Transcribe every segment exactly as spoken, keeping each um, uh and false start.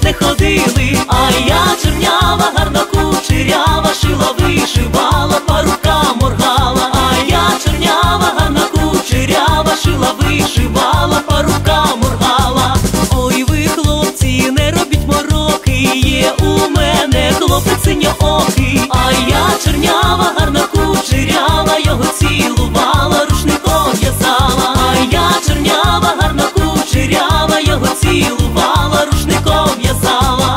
них не ходили. А я чорнява, гарно кучерява, шила, вишивала, по рукам моргала. А я чорнява, гарно кучерява, шила, вишивала, по рукам моргала. Ой, ви, хлопці, не робіть мороки, є у мене хлопець синьоокий. А я чорнява, гарно кучерява, його цілувала, рушником в'язала. А я чорнява, гарно кучерява, його цілувала, рушником в'язала.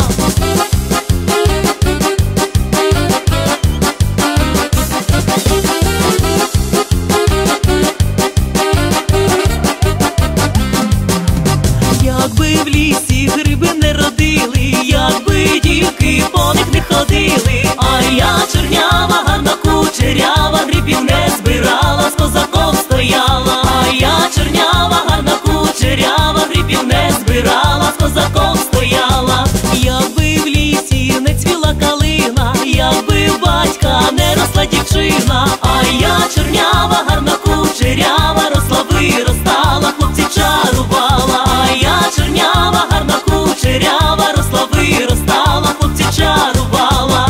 Якби в лісі гриби не родили, якби дівки по них не ходили. А я чорнява, гарно кучерява, грибів не збирала, з козаком стояла. А я чорнява, гарно кучерява, грибів не збирала, з козаком стояла. Якби в лісі не цвіла калина, якби в батька не росла дівчина. А я чорнява, гарно кучерява, росла, виростала, хлопці чарувала. А я чорнява, гарно кучерява, росла, виростала, хлопці чарувала.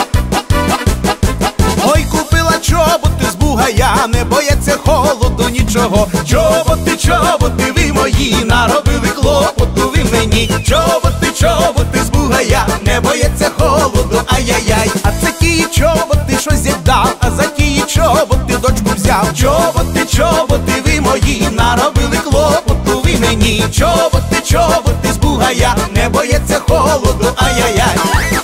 Не боїться холоду, ні нічого. Чоботи, чоботи ви мої, наробили клопоту ви мені. Чоботи, чоботи з бугая, не бояться холоду, ай-яй-яй. А це ті чоботи, що з'їдав, а за ті чоботи дочку взяв. Чоботи, чоботи ви мої, наробили клопоту ви мені. Чоботи, чоботи з бугая, не бояться холоду, ай-яй-яй.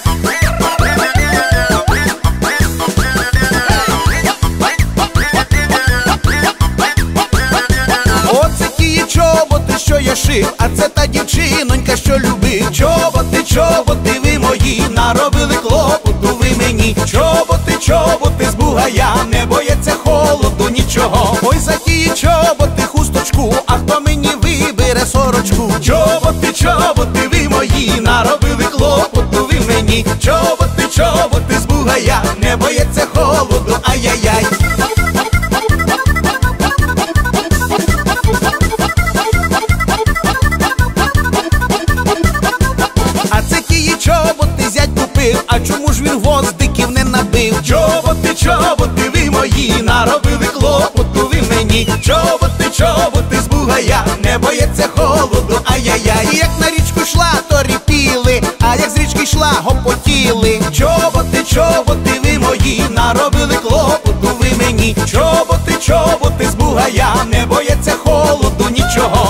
Що я шив, а це та дівчинонька, що любив. Чоботи, чоботи ви мої, наробили клопоту ви мені. Чоботи, чоботи з бугая, не бояться холоду, нічого. Ой, за ті чоботи хусточку, а хто мені вибере сорочку? Чоботи, чоботи ви мої, наробили клопоту ви мені. Чоботи, чоботи з бугая, не бояться холоду, ай-яй-яй. А чому ж він гвоздиків не набив? Чоботи, чоботи ви мої, наробили клопоту ви мені. Чоботи, чоботи з бугая, не бояться холоду, ай-яй-яй. Як на річку йшла, то ріпіли, а як з річки йшла, гопотіли. Чоботи, чоботи ви мої, наробили клопоту ви мені. Чоботи, чоботи з бугая, не бояться холоду, нічого.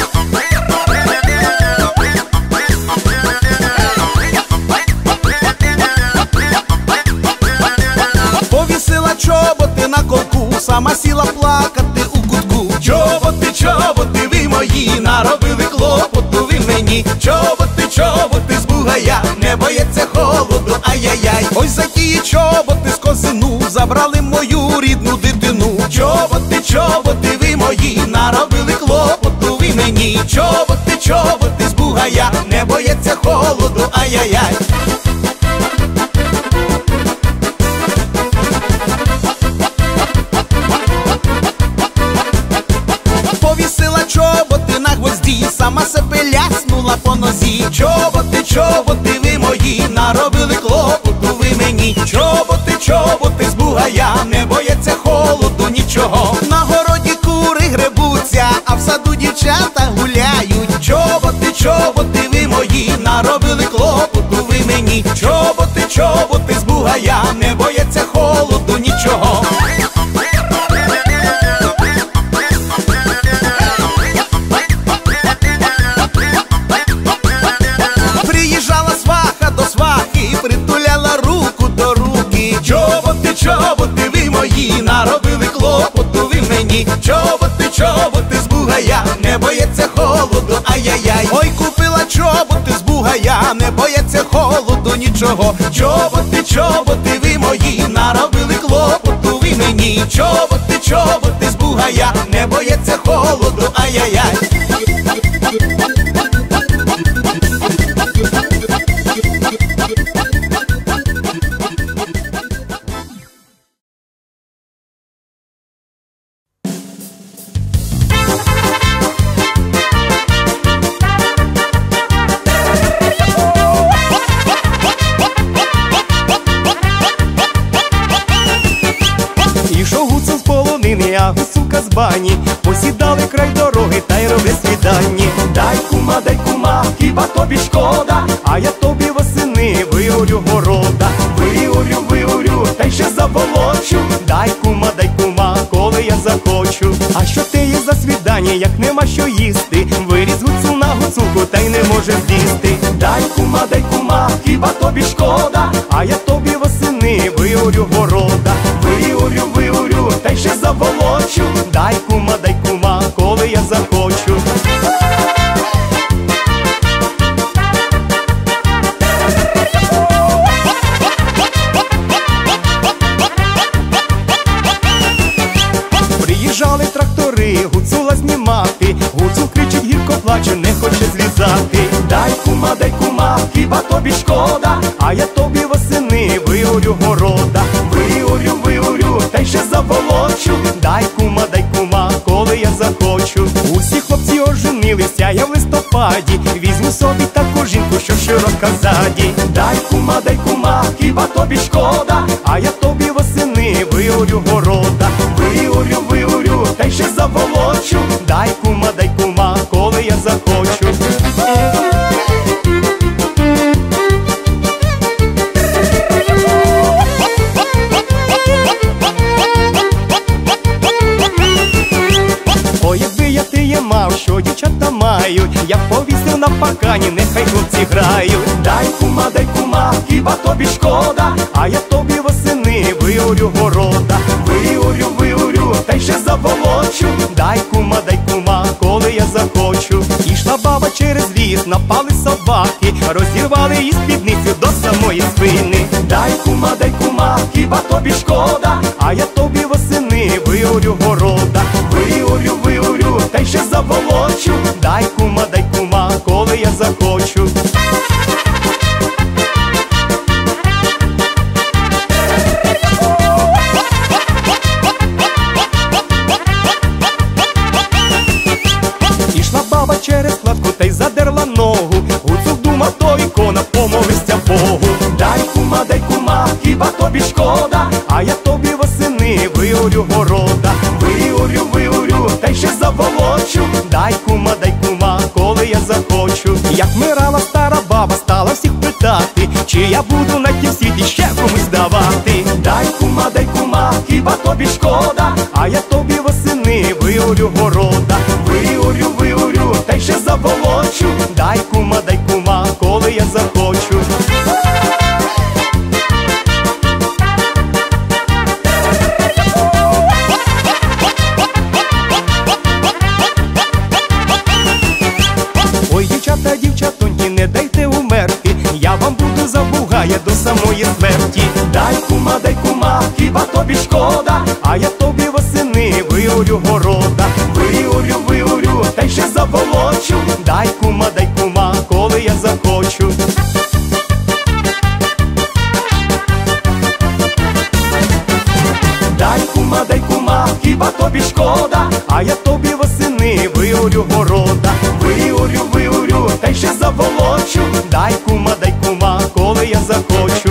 Чоботи на колку, сама сіла плакати у кутку. Чоботи, чоботи ви мої, наробили клопоту ви мені. Чоботи, чоботи з бугая, не бояться холоду, ай-яй-яй. Ось за ті чоботи з козину забрали мою рідну дитину. Чоботи, чоботи ви мої, наробили клопоту ви мені. Чоботи, чоботи з бугая, не бояться холоду, ай-яй-яй. Чоботи на гвозді, сама себе ляснула по нозі. Чоботи, чоботи ви мої, наробили клопоту ви мені. Чоботи, чоботи з бугая, не бояться холоду, нічого. На городі кури гребуться, а в саду дівчата гуляють. Чоботи, чоботи ви мої, наробили клопоту ви мені. Чоботи, чоботи з бугая, не бояться холоду, нічого. Притуляла руку до руки. Чоботи, чоботи ви мої, наробили клопоту ви мені. Чоботи, чоботи з бугая, не бояться холоду, ай-яй-яй. Ой, купила чоботи з бугая, не бояться холоду, нічого. Чоботи, чоботи ви мої, наробили клопоту ви мені. Чоботи, чоботи з бугая, не бояться холоду, ай-яй-яй. А гусука з бані посідали край дороги та й роблять свідання. Дай, кума, дай, кума, хіба тобі шкода, а я тобі восени виорю города. Виорю, виорю, та й ще заволочу. Дай, кума, дай, кума, коли я захочу. А що те є за свідання, як нема що їсти? Виріс гуцул на гуцулку, та й не може злізти. Дай, кума, дай, кума, хіба тобі шкода, а я тобі восени виорю города. Виорю, виорю, та й ще заволочу. Дай, кума, дай, кума, коли я захочу. Приїжджали трактори, гуцула знімати. Гуцул кричить, гірко плаче, не хоче злізати. Дай, кума, дай, кума, хіба тобі шкода, а я тобі восени виорю города. Виорю, виорю, та й ще заволочу. Дай, кума, дай, кума, коли я захочу. Усі хлопці оженилися, я в листопаді. Візьму собі таку жінку, що широка ззаді. Дай, кума, дай, кума, хіба тобі шкода, а я тобі восени виорю города. Виорю, виорю, та та й ще заволочу. Дай, кума, дай, кума, коли я захочу. Ой, якби я ти мав, що дівчата мають, я повісив на паркані, нехай хлопці грають. Дай, кума, дай, кума, хіба тобі шкода, а я тобі восени виорю города. Виорю, виорю, та й ще заволочу. Дай, кума, дай, кума, коли я захочу. Ішла баба через ліс, напали собаки, розірвали її спідницю до самої спини. Дай, кума, дай, кума, хіба тобі шкода, а я тобі восени виорю города. Виорю, виорю, та й ще заволочу. Дай, кума, дай, кума, коли я захочу. Ішла баба через кладку та й задерла ногу, гуцул думав, то ікона, помолився Богу. Дай, кума, дай, кума, хіба тобі шкода, а я тобі восени виорю города. Виорю, виорю, та й ще заволочу. Дай, кума, дай, кума, коли я захочу. Як вмирала стара баба, стала всіх питати, чи я буду на тім світі ще комусь давати. Дай, кума, дай, кума, хіба тобі шкода, а я тобі восени виорю города. Виорю, виорю, та й ще заволочу. Дай, кума, дай, кума, коли я захочу. Ой, дівчата, дівчатоньки, не дайте умерти, я вам буду за бугая до самої смерті. Дай, кума, дай, кума, хіба тобі шкода, а я тобі восени виорю города. Виорю, виорю, та й ще заволочу. Дай, кума, дай, кума, коли я захочу. Дай, кума, дай, кума, хіба тобі шкода, а я тобі восени виорю города. Виорю, виорю, та й ще заволочу. Дай, кума, дай, кума, коли я захочу.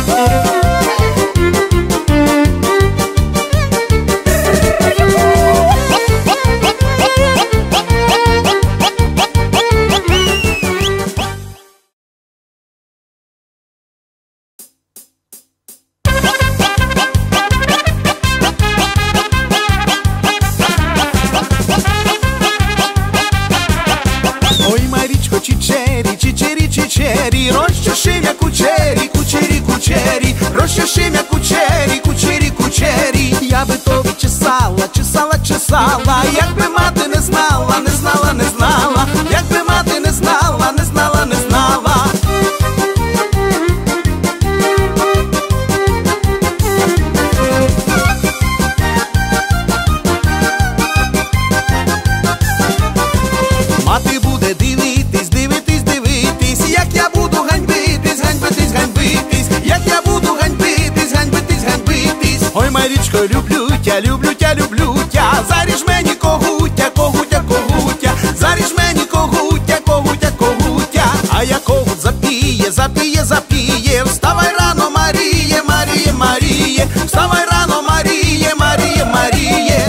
Ой, Марічко, чичері, чичері, чичері, розчеши-мя кучері, кучері, кучері, розчеши-мя кучері, кучері, кучері. Я би тобі чесала, чесала, чесала, якби мати не знала, не знала, не знала, якби мати не знала, не знала, не знала. Мати буде дивитись, дивитись, дивитись, як я буду ганьбитись, ганьбитись, ганьбитись, як я буду ганьбитись, ганьбитись, ганьбитись. Ой, Марічко, люблю тя, люблю тя, люблю тя, заріж мені когутя, когутя, когутя, заріж мені когутя, когутя, когутя. А я когут запіє, запіє, запіє, вставай рано, Маріє, Маріє, Маріє, вставай рано, Маріє, Маріє, Маріє.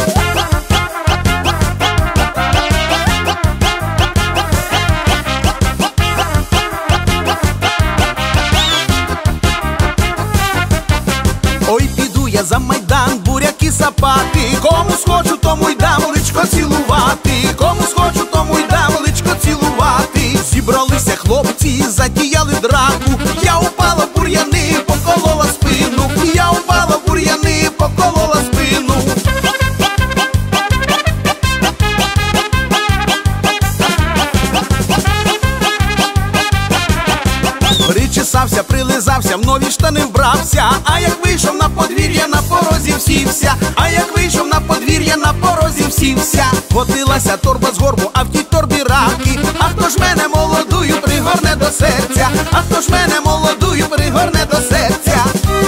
Ой, піду я за майдан, буряки сапати, кому схочу, тому й дам личко цілувати, кому схочу, тому й дам личко цілувати. Зібралися хлопці, затіяли драку, я упала в бур'яни, поколола спину, я упала в бур'яни, поколола спину. Причесався, прилизався, в нові штани вбрався, а як вийшов на подвір'я, на порозі всівся, а як вийшов на подвір'я, на порозі всівся. Котилася торба з горбу, а в тій торбі раки, а хто ж мене молодую пригорне до серця, а хто ж мене молодую пригорне до серця.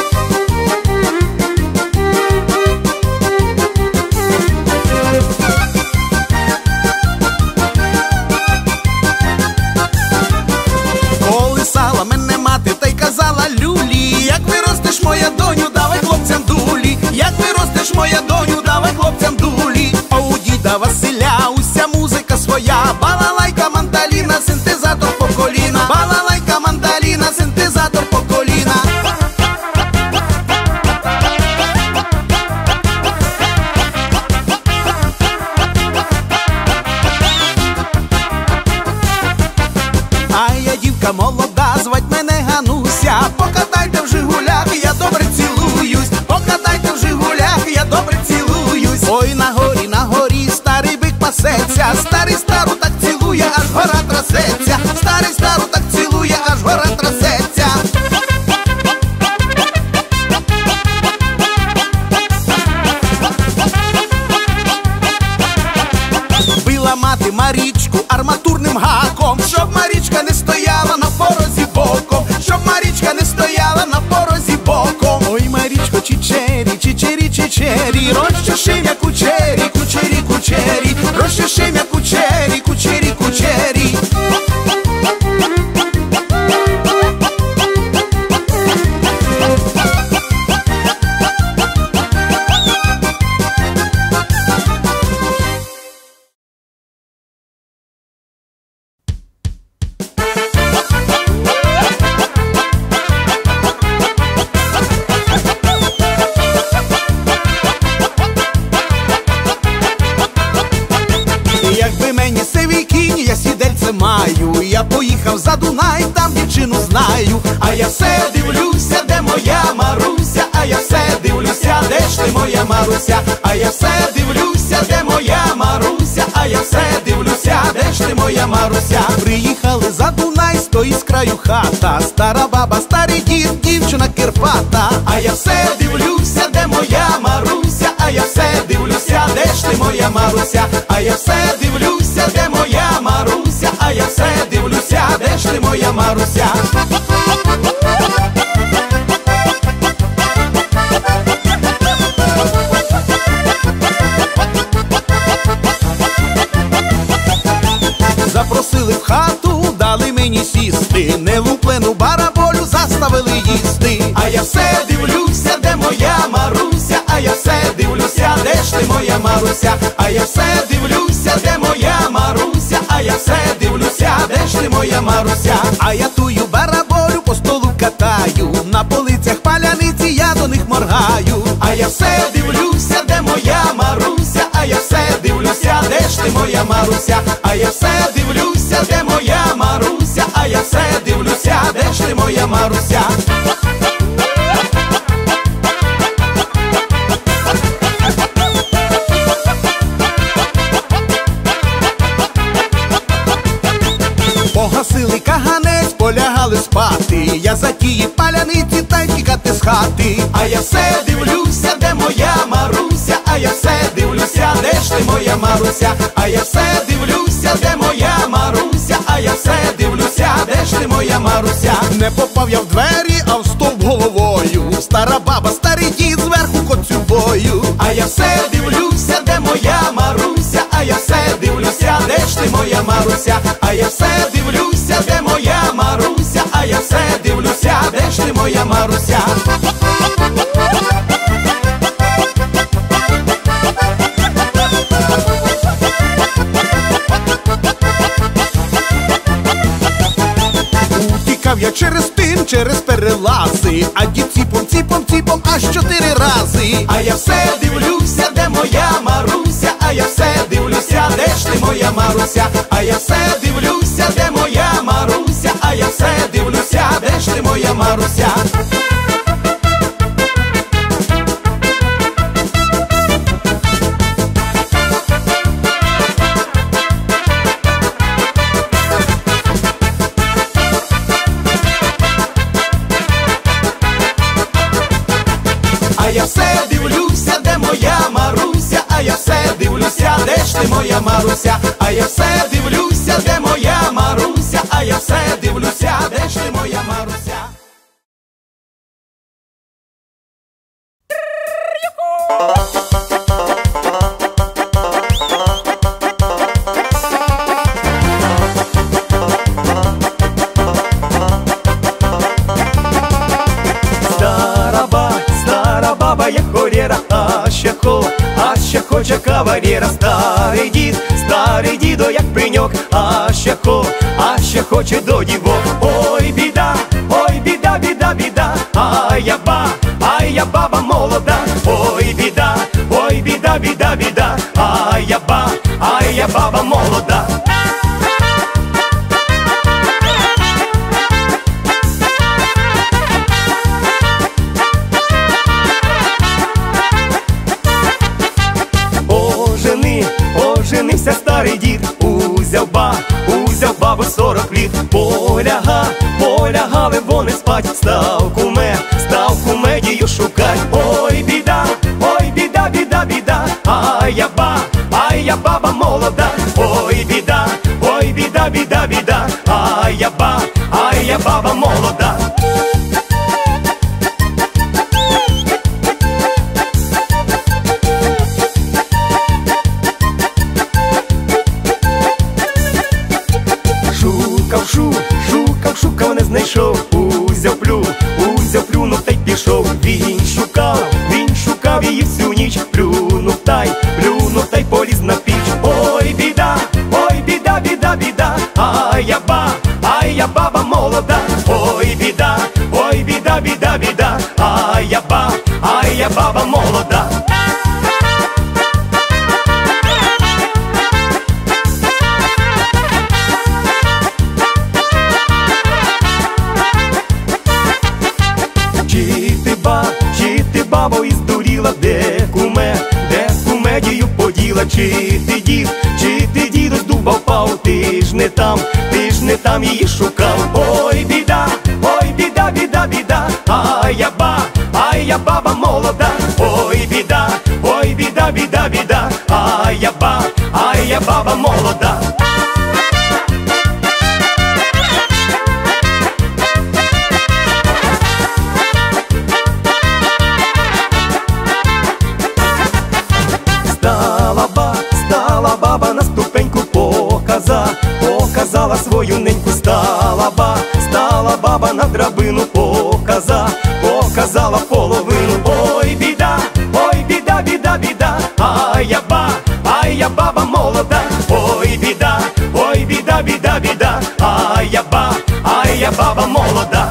Колисала мене мати та й казала люлі, як виростеш, моя доню, давай хлопцям дулі, як виростеш, моя доню, давай хлопцям дулі. діда Василя уся музика своя. Балалайка, мандаліна, синтезатор по коліна. Балалайка, мандаліна, синтезатор по коліна. А я дівка молода, звать мене Гануся. Покатайте в Жигулях, я добре цілуюсь. Покатайте в Жигулях, я добре цілуюсь. Ой, на горі, на горі старий бик пасеться. Старий стару так цілує, аж гора трасеться. Старий стару так цілує, аж гора трасеться. Била мати Марічку арматурним гаком, щоб Марічка не стояла на порозі боком, щоб Марічка не стояла на порозі боком. Ой, Марічко, чичері, чичері, чичері, розчеши м'я кучері, кучері, кучері, розчеши м'я кучері, кучері, кучері. Якби мені сивий кінь, я сідельце маю. Я поїхав за Дунай, там дівчину знаю. А я все дивлюся, де моя Маруся. А я все дивлюся, де ж ти моя Маруся. А я все дивлюся, де моя Маруся. А я все дивлюся, де ж ти моя Маруся. Приїхали за Дунай, стоїть з краю хата. Стара баба, старий дід, дівчина кирпата. А я все дивлюся, де моя Маруся. А я все дивлюся, де ж ти моя Маруся. А я все дивлюся, де моя Маруся. А я все дивлюся, де ж ти моя Маруся. Запросили в хату, дали мені сісти. Нелуплену бараболю заставили їсти. А я все дивлюся, де моя Маруся. А я все дивлюся, де ж ти моя Маруся. А я все дивлюся, де моя Маруся. А я все дивлюся, де ж ти моя Маруся. А я тую бараболю по столу катаю. На полицях паляниці, я до них моргаю. А я все дивлюся, де моя Маруся. А я все дивлюся, де ж ти моя Маруся. А я все дивлюся, де моя Маруся. А я все дивлюся, де ж ти моя Маруся. Погасили каганець, полягали спати. Я за тії паляниці та й тікати з хати. А я все дивлюся, де моя Маруся. А я все дивлюся, де ж ти моя Маруся. А я все дивлюся, де моя Маруся. А я все дивлюся, де ж ти моя Маруся. Не попав я в двері, а в стовп головою. Стара баба, старий дід зверху коцюбою. А я все дивлюся, де моя Маруся. А я все дивлюся, де ж ти моя Маруся. А я все дивлюся, де моя Маруся. А я все дивлюся, де ж ти моя Маруся. Утікав я через тин, через перелази. А дід ціпом, ціпом, ціпом аж чотири рази. А я все дивлюся, де моя Маруся. А я все дивлюся, де ж ти моя Маруся. А я все дивлюся, де моя Маруся. А я все дивлюся, де ж ти моя Маруся. А я все дивлюся, де моя Маруся. А я все дивлюся, де ж ти моя Маруся. А я все дивлюся, де моя Маруся. А я все дивлюся, де ж ти моя Маруся. Баба, як хорєра, а ще хо, а ще хоче кавалєра. Старий пеньок, а ще хо, а ще хоче до дівок. Ой, біда, ой, біда, біда, біда, ай я ба, ай я баба молода. Ой, біда, ой, біда, біда, біда, ай я ба, ай я баба молода. Ожени, оженився старий дід, узяв ба, узяв бабу сорок літ. Поляга, полягали вони спать, став куме, став кумедію шукать. Ой, біда, ой, біда, біда, біда, ай я ба, ай я баба молода. Ой, біда, ой, біда, біда, біда, ай я ба, ай я баба молода. Шукав, шу, шукав, шукав, не знайшов. Узяв плю, узяв плюнув та й пішов. Він шукав, він шукав її всю ніч. Плюнув та й, плюнув та й поліз на піч. Ой, біда, ой, біда, біда, біда, ай я ба, ай я баба молода. Ой, біда, ой, біда, біда, біда, ай я ба, ай я баба молода. Бабо і здуріла, де куме, де кумедію поділа. Чи ти дід, чи ти дідо з дуба впав, ти ж не там, ти ж не там її шукав. Ой, біда, ой, біда, біда, біда, ай я ба, ай я баба молода. Ой, біда, ой, біда, біда, біда, ай я ба, ай я баба молода. Баба на ступеньку показа, показала свою неньку. Стала ба, стала баба на драбину, показа, показала половину. Ой, біда, ой, біда, біда, біда, ай я ба, ай я баба молода. Ой, біда, ой, біда, біда, біда, ай я ба, ай я баба молода.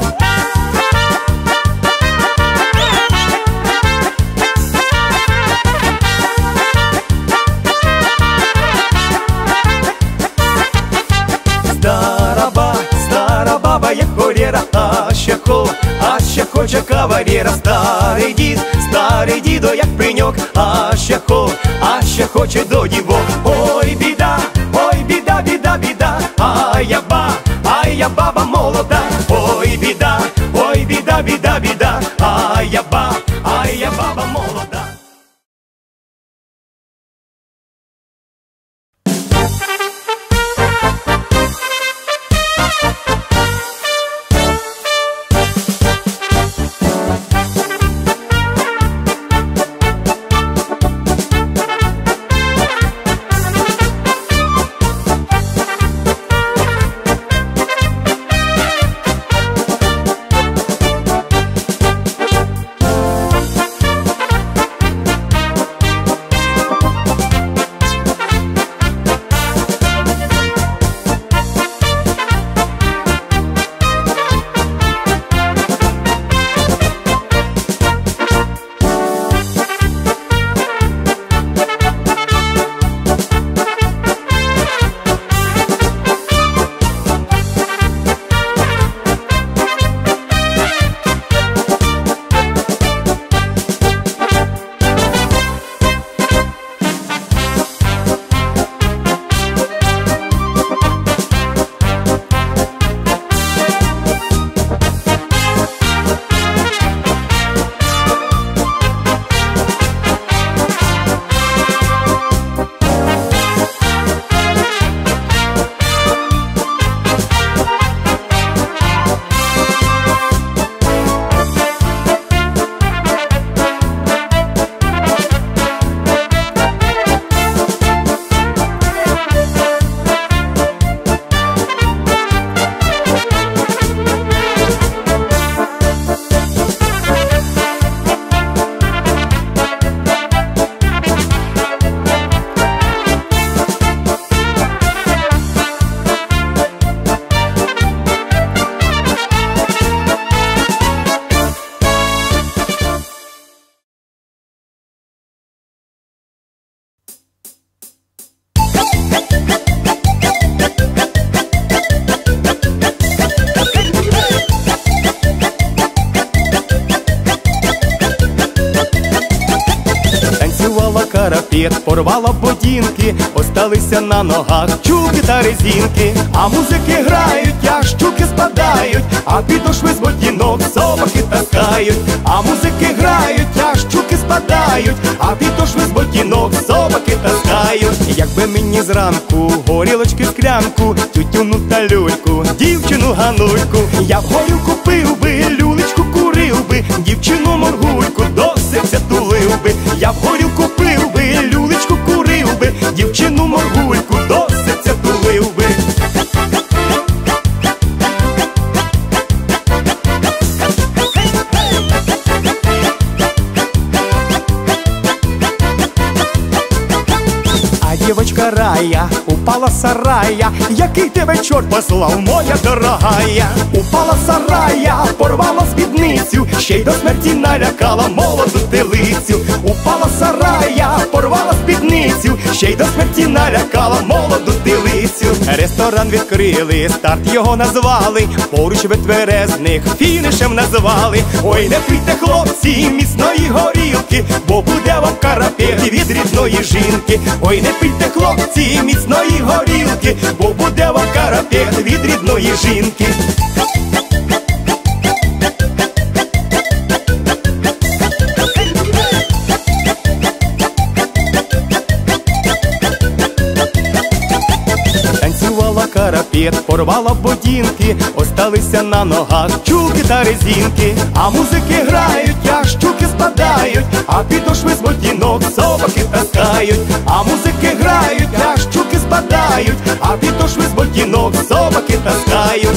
Стара ба, стара баба є хорєра, а ще хо, а ще хоче кавалєра. Старий дід, старий дідо як пеньок, а ще хо, а ще хоче до дівок. Ой, біда, ой, біда, біда, біда, ай я ба, ай я баба молода. Ой, біда, ой, біда, біда, біда, ай я ба, ай я баба молода. карапет, порвала ботинки, осталися на ногах чулки та резинки. А музики грають, аж щуки спадають, а підошви з ботинок собаки таскають. А музики грають, аж щуки спадають, а підошви з ботинок собаки таскають. Якби мені зранку горілочки склянку, тютюну та люльку, дівчину Ганульку, я б горілку пив би, люлечку курив би, дівчину моргульку до серця тулив би. Я б горілку пив би, люлечку курив би, дівчину моргульку до серця тулив би. Девочка Рая упала с сарая, який тебе чорт послав, моя дорогая. Упала з сарая, порвала спідницю, ще й до смерті налякала молоду телицю. Упала з сарая, порвала спідницю, ще й до смерті налякала молоду телицю. Ресторан відкрили, старт його назвали, поруч витверезних фінішем назвали. Ой, не пийте, хлопці, міцної горілки, бо буде вам карапет від рідної жінки. Ой, не пийте, хлопці, міцної горілки, бо буде вам карапет від рідної жінки. Танцювала карапет, порвала ботинки, осталися на ногах чулки та резинки. А музики грають, аж щуки спадають, а підошви з ботинок собаки таскають. А музики грають, аж щуки спадають, а підошви з ботинок собаки таскають.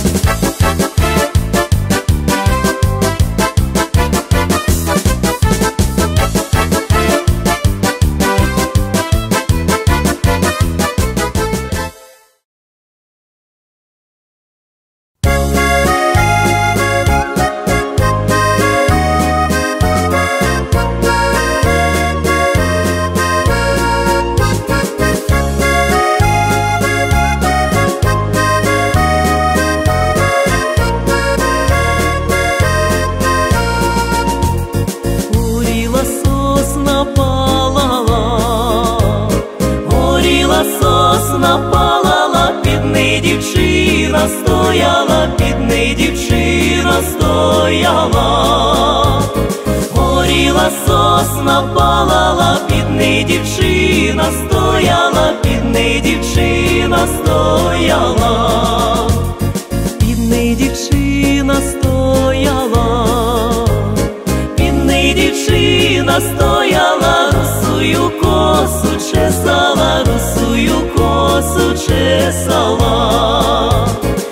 Стояла, під неї дівчина стояла. Горіла сосна, палала, під неї дівчина стояла, під неї дівчина стояла. Під неї дівчина стояла, під неї дівчина стояла, русую косу чесала, русую косу чесала.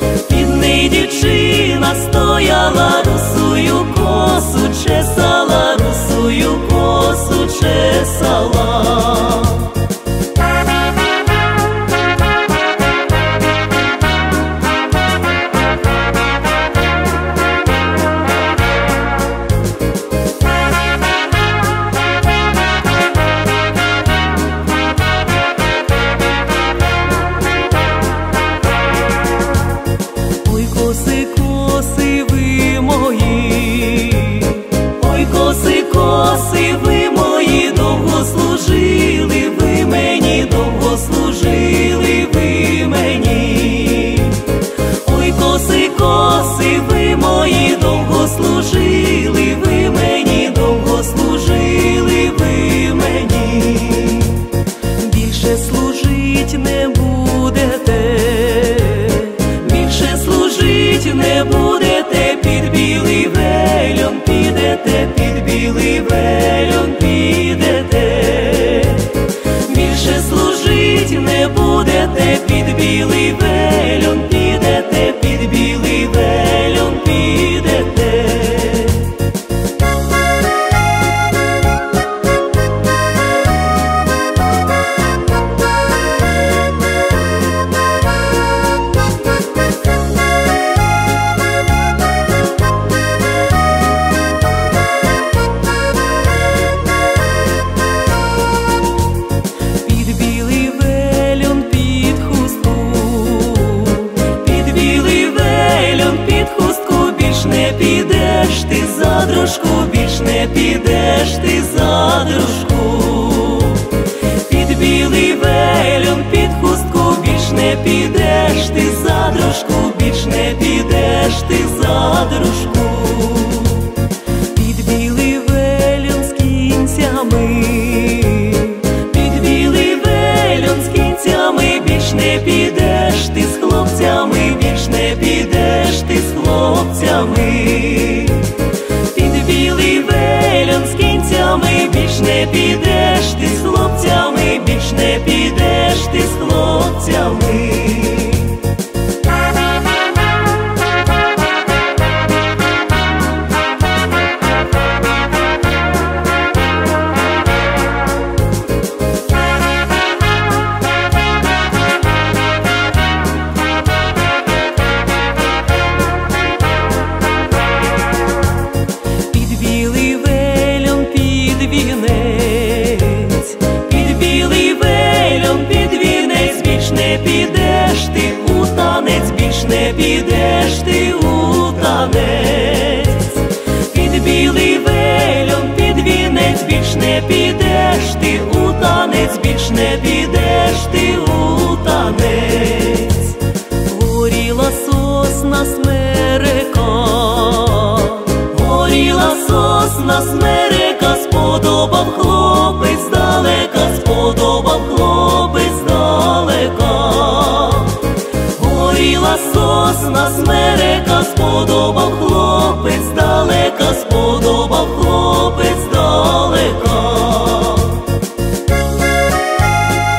Дівчина стояла, русую косу чесала, русую косу чесала. Коси ви мої, довго служили ви мені, довго служили ви мені. Ой, коси, коси ви мої, довго служили ви мені, довго служили ви мені. Більше служить не будете, більше служить не будете, під білий вельон підете, під білий вельон підете. Більше служить не будете, під білий вельон підете, під білий вельон підете. Більш не підеш ти за дружку, вельон під хустку, більш не підеш ти за дружку, більш не підеш ти за дружку. Під білий вельон з кінцями, під білий вельон з кінцями, більш не підеш ти з хлопцями, більш не підеш ти з хлопцями. Під білий вельон з кінцями, більш не підеш ти з хлопцями, більш не підеш ти з хлопцями. Під білий вельон, під вінець, під білий вельон, під вінець, більш не підеш ти у танець, більш не підеш ти у танець. Під білий вельон, під вінець, більш не підеш ти у танець, більш не підеш ти у танець. Горіла сосна смерека, горіла сосна смерека, сподобав хлопець здалека, сподобав хлопець здалека. Горіла сосна смерека, сподобав хлопець здалека, сподобав хлопець здалека.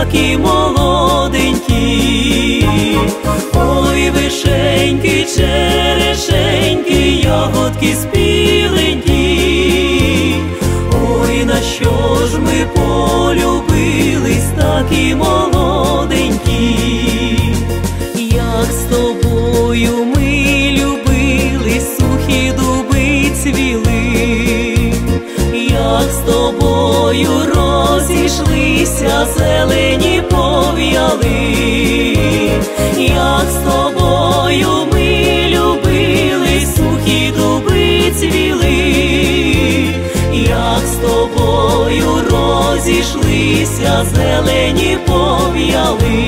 такі молоденькі. Ой, вишеньки, черешеньки, ягодки спіленькі. Ой, на що ж ми полюбились такі молоденькі. Як з тобою ми любились, сухі дуби цвіли. Як з тобою розійшлися, зелені пов'яли. Як з тобою ми любились, сухі дуби цвіли. Як з тобою розійшлися, зелені пов'яли.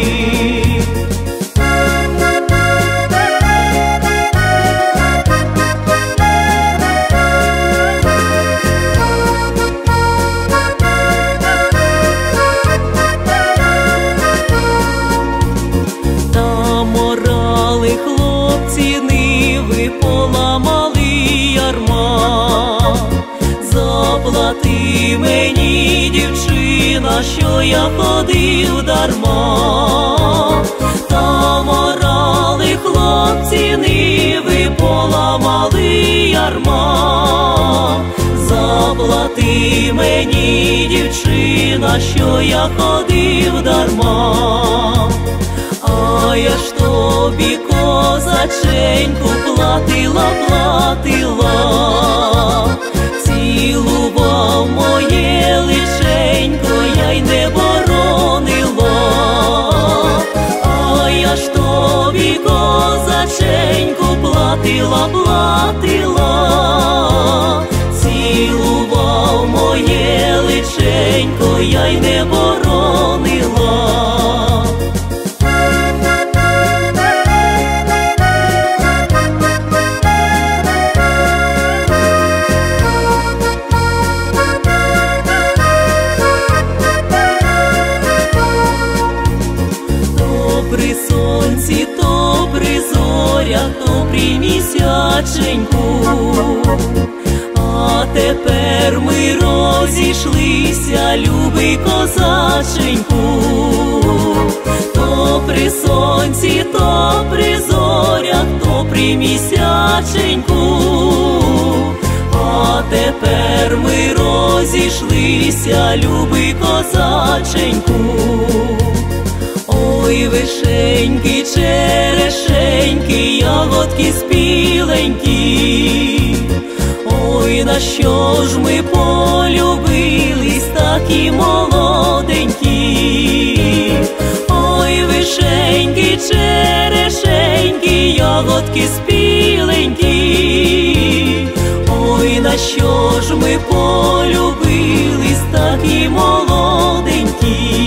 Заплати мені, дівчина, що я ходив дарма. Та морали хлопці ниви, поламали ярма. Заплати мені, дівчина, що я ходив дарма. А я ж тобі, козаченьку, платила, платила. Цілував моє личенько, я й не боронила. А я ж тобі, козаченьку, платила, платила. Цілував моє личенько, я й не боронила. То при місяченьку, а тепер ми розійшлися, любий козаченьку. То при сонці, то при зорях, то при місяченьку, а тепер ми розійшлися, любий козаченьку. Ой, вишеньки, черешеньки, ягодки спіленькі. Ой, на що ж ми полюбились такі молоденькі. Ой, вишеньки, черешеньки, ягодки спіленькі. Ой, на що ж ми полюбились такі молоденькі.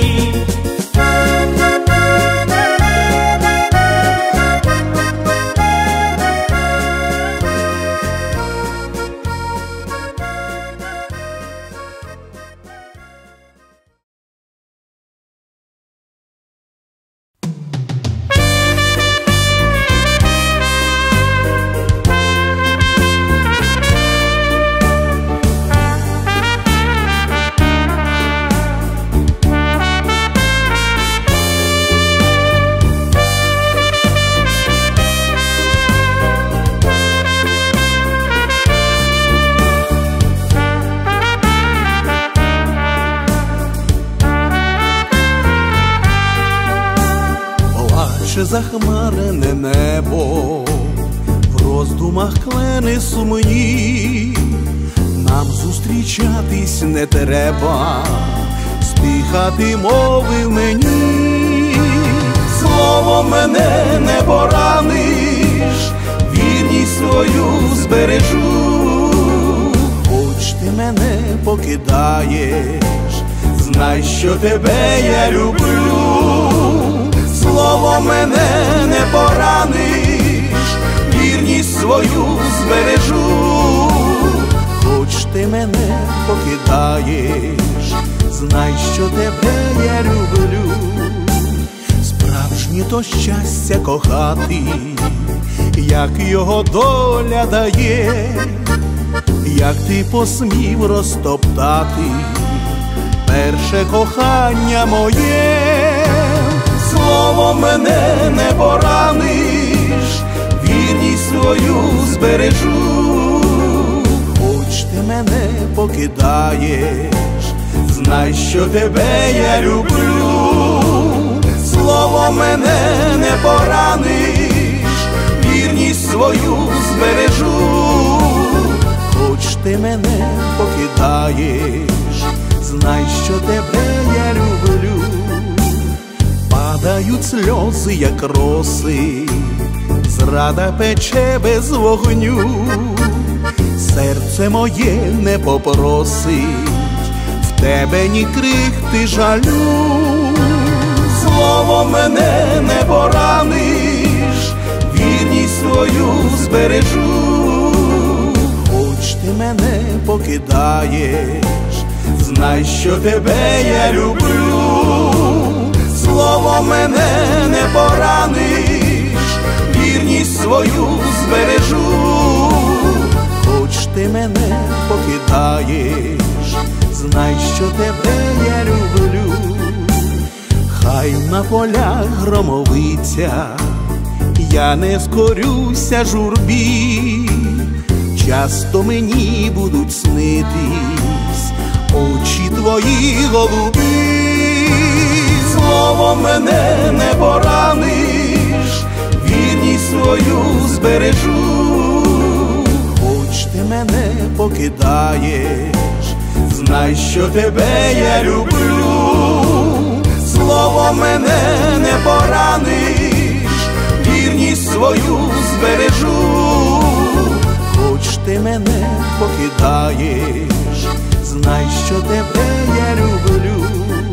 Захмарене небо, в роздумах клени сумні. Нам зустрічатись не треба, стихати мовив мені. Словом мене не пораниш, вірність свою збережу. Хоч ти мене покидаєш, знай, що тебе я люблю. Словом мене не пораниш, вірність свою збережу. Хоч ти мене покидаєш, знай, що тебе я люблю. Справжнє то щастя кохати, як його доля дає. Як ти посмів розтоптати перше кохання моє. Словом мене не пораниш, вірність свою збережу. Хоч ти мене покидаєш, знай, що тебе я люблю. Словом мене не пораниш, вірність свою збережу. Хоч ти мене покидаєш, знай, що тебе я люблю. Падають сльози, як роси, зрада пече без вогню. Серце моє не попросить в тебе ні крихти жалю. Словом мене не пораниш, вірність свою збережу. Хоч ти мене покидаєш, знай, що тебе я люблю. Словом мене не пораниш, вірність свою збережу. Хоч ти мене покидаєш, знай, що тебе я люблю. Хай на полях громовиця, я не скорюся журбі. Часто мені будуть снитись очі твої голубі. Словом мене не пораниш, вірність свою збережу. Хоч ти мене покидаєш, знай, що тебе я люблю. Словом мене не пораниш, вірність свою збережу. Хоч ти мене покидаєш, знай, що тебе я люблю.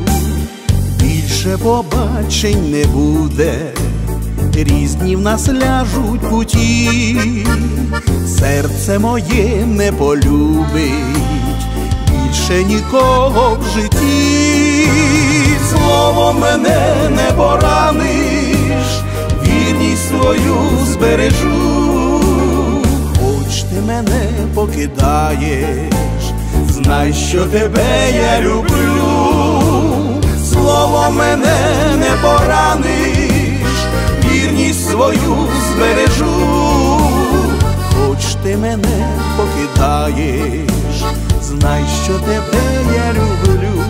Більше побачень не буде, різні в нас ляжуть путі. Серце моє не полюбить більше нікого в житті. Словом мене не пораниш, вірність свою збережу. Хоч ти мене покидаєш, знай, що тебе я люблю. Словом мене не пораниш, вірність свою збережу. Хоч ти мене покидаєш, знай, що тебе я люблю.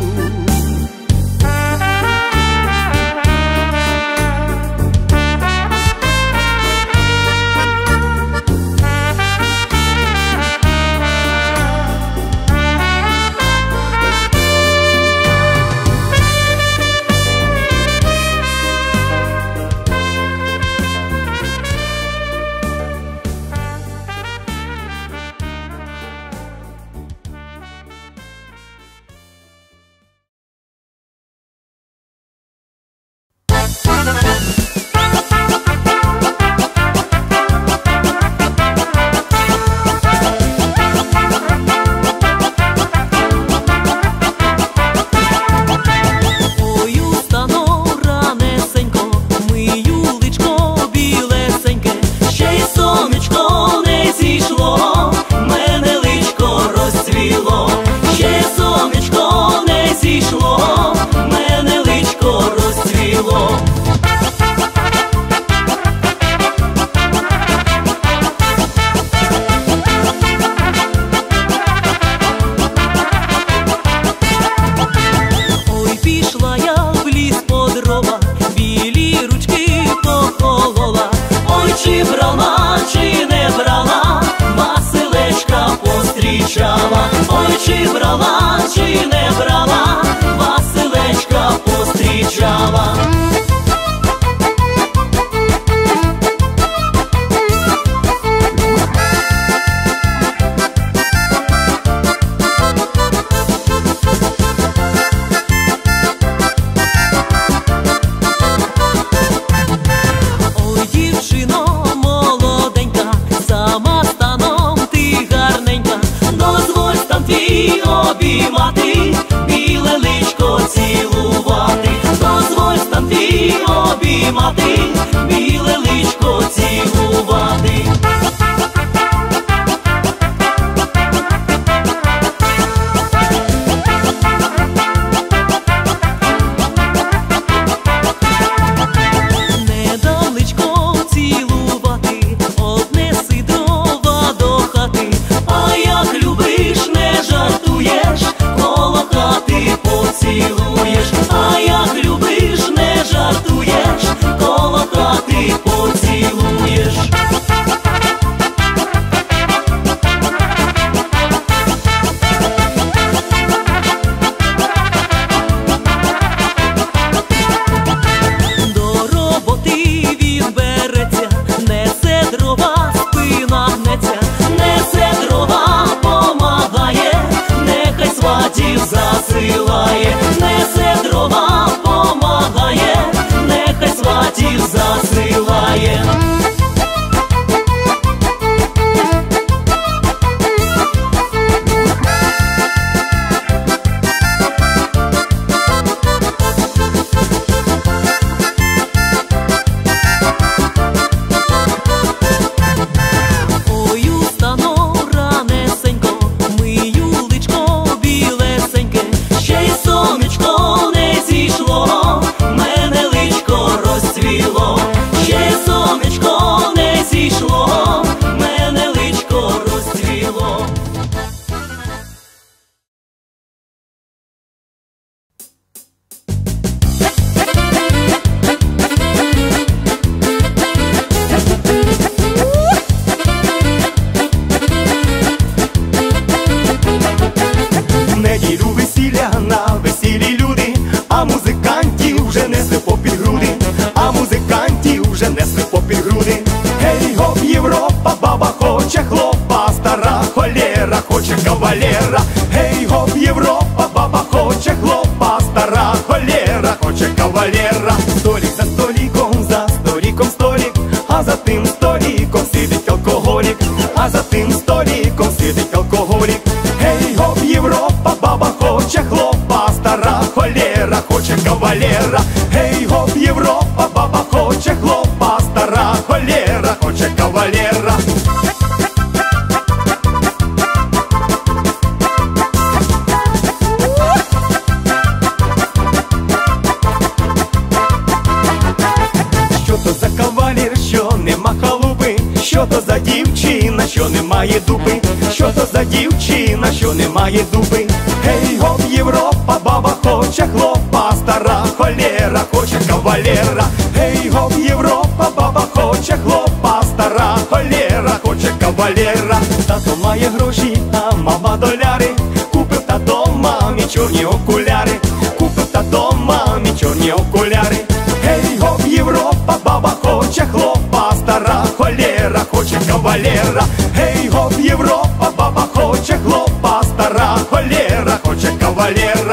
Ой, чи брала, чи не брала, Василечка пострічала. Обіймати, біле личко цілувати, дозволь там ти обіймати, біле личко цілувати. Що то за дівчина, що не має дуби? Що то за дівчина, що не має дуби? Гей, гоп, Європа, баба хоче хлопа, стара холєра хоче кавалера. Гей, гоп, Європа, баба хоче хлопа, стара холєра хоче кавалера. Тато має гроші, а мама доляри. Купив тато мамі чорні окуляри. Купив тато мамі чорні окуляри. Гей, гоп, Європа, баба хоче хлопа, стара холєра хоче кавалера. Гей, гоп, Європа, баба хоче хлопа, стара холєра хоче кавалера.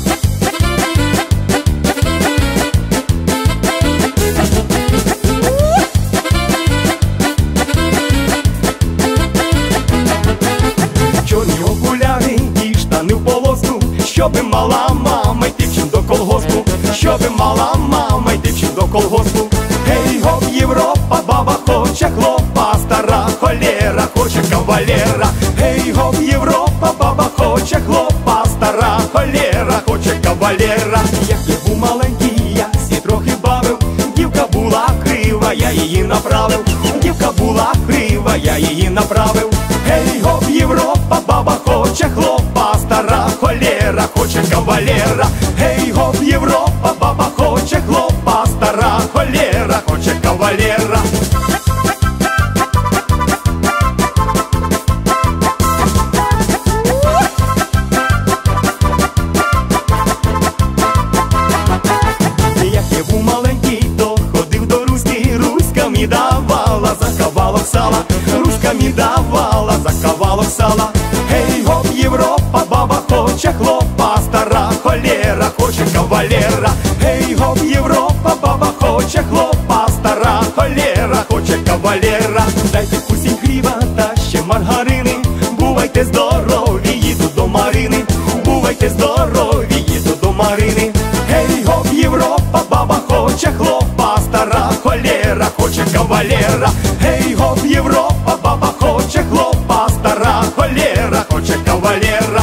Чорні окуляри і штани в полоску, щоби мала мама йти вчим до колгоспу, щоби мала мама йти вчим до колгоспу. Гей, гоп, Європа, баба хоче хлопа, стара холєра хоче кавалера. Гей, гоп, Європа, баба хоче хлопа, стара холєра хоче кавалера. Як я був маленький, я всі трохи бавив, дівка була крива, я її направив. Дівка була крива, я її направив. Гей, гоп, Європа, баба хоче хлопа, стара холєра хоче кавалера. Гей, гоп, Європа, баба хоче хлопа, стара холєра хоче кавалера. Як я був маленький, то ходив до Руськи, Руська мені давала за кавалок сала, Руська мені давала за кавалок сала. Гей, гоп, Європа, баба хоче хлопа, стара холєра хоче кавалера. Гей, гоп, Європа, баба хоче хлопа, стара холєра хоче кавалера. Дайте кусінь хліба та ще маргарини, бувайте здорові, їду до Марини. Бувайте здорові, їду до Марини. Гей, гоп, Європа, баба хоче хлопа, стара холєра хоче кавалера. Гей, гоп, Європа, баба хоче хлопа, стара холєра хоче кавалера.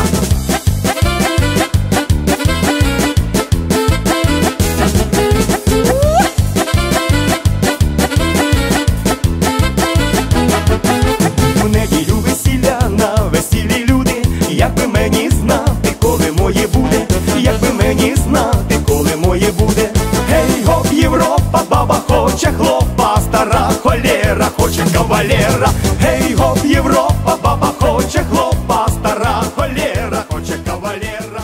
В неділю весілля, на весіллі люди, якби мені знати, коли моє буде, якби мені знати, коли моє буде. Гей, гоп, Європа, баба хоче хлопа, стара холєра хоче кавалера. Гей, гоп, Європа, баба хоче хлопа, стара холєра хоче кавалера.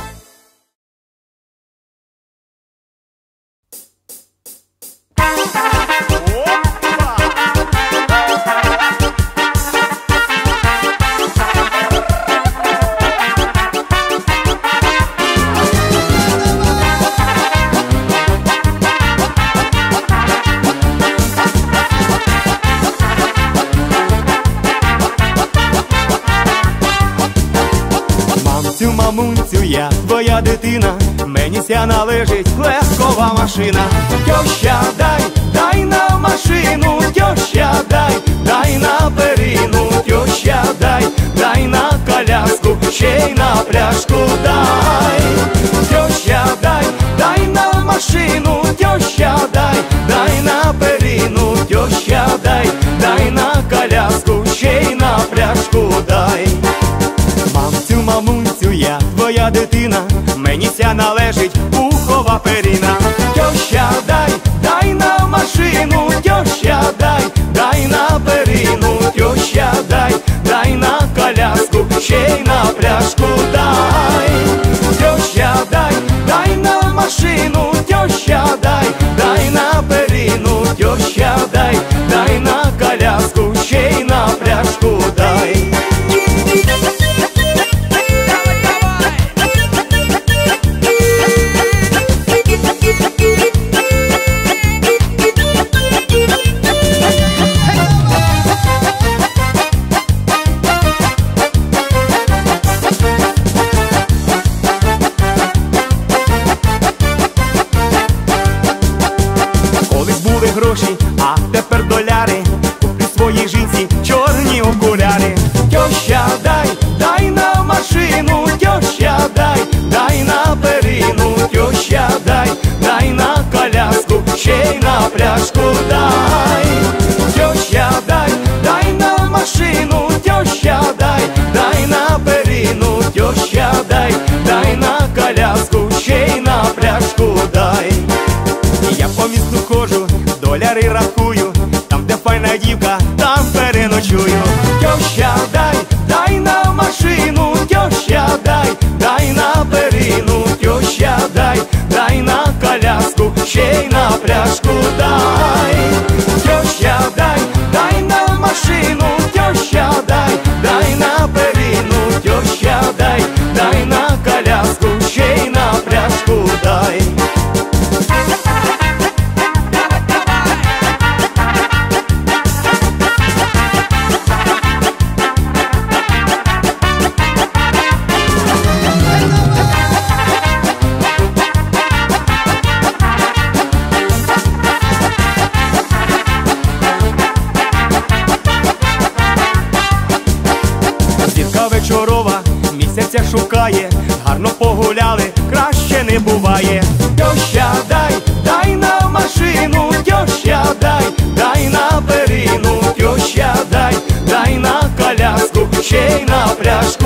Мамцю, мамунцю, я твоя дитина, мені ся належить легкова машина. Тьоща, дай, дай на машину, тьоща, дай, дай на перину, тьоща, дай, дай на коляску, ще й на пляшку дай. Тьоща, дай, дай на машину, тьоща, дай, дай на перину, тьоща, дай, дай на коляску, ще й на пляшку дай. Мамцю, мамунцю, я твоя дитина, мені ся належить пухова перина. Тьоща, дай, дай на машину, тьоща, дай, дай на перину, тьоща, дай, дай на коляску, ще й на пляшку дай. Тьоща, дай, дай на машину, тьоща, дай, дай на перину, тьоща, дай, дай на коляску, ще й на пляшку дай. Гроші, а тепер доляри, куплю своїй жінці чорні окуляри. Тьоща, дай, дай на машину, тьоща, дай, дай на перину, тьоща, дай, дай на коляску, ще й на пляшку дай. Тьоща, дай, дай доляри рахую, там, де файна дівка, там переночую. Тьоща, дай, дай на машину, тьоща, дай, дай на перину, тьоща, дай, дай на коляску, ще й на пляшку дай. Тьоща, дай, дай на машину, тьоща, дай, дай на перину, тьоща, дай, дай на коляску, ще й на пляшку дай. Зірка вечорова місяця шукає, гарно погуляли, краще не буває. Тьоща, дай, дай на машину, тьоща, дай, дай на перину, тьоща, дай, дай на коляску, ще й на пляшку